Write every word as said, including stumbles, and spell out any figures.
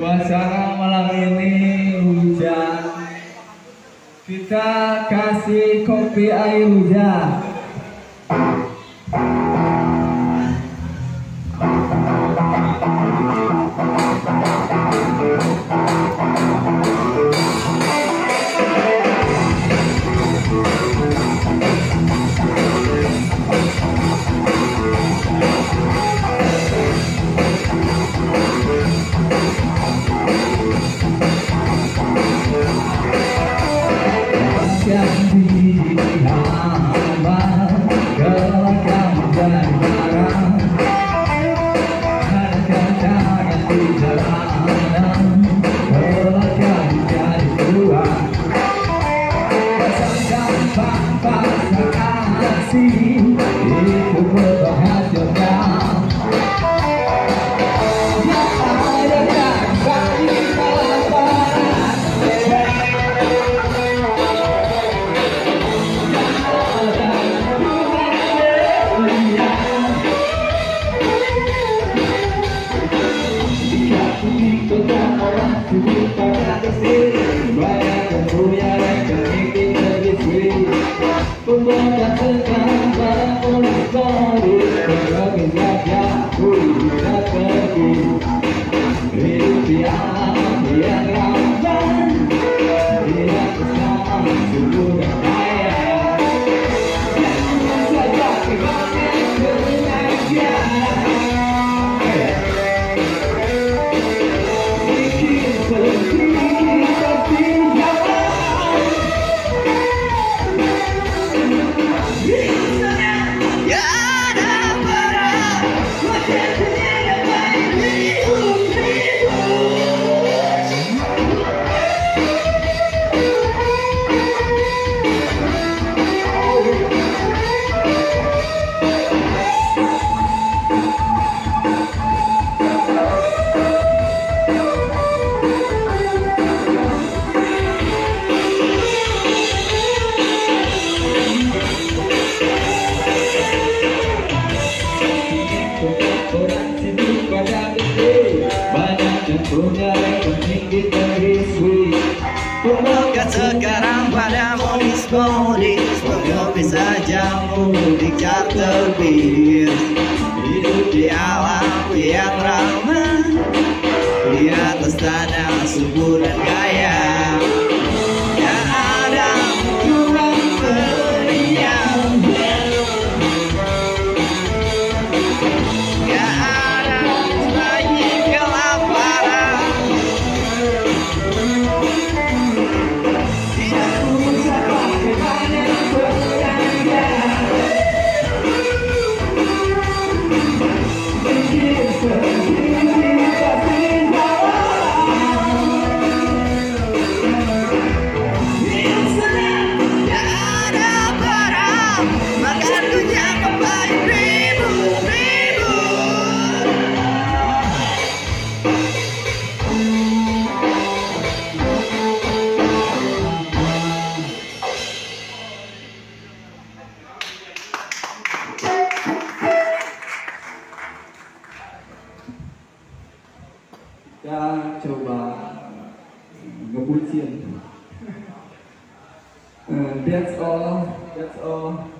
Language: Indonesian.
Suasana malam ini hujan. Kita kasih kopi air hujan. Semoga sekarang pada modis-modis semoga bisa jamu di charter bis. Hidup di alam yang ramah, di atas tanah subur dan kaya. Yang ada kurang meriah, gak ada lagi kelaparan. Kita coba ngebucin. Uh, that's all. That's all.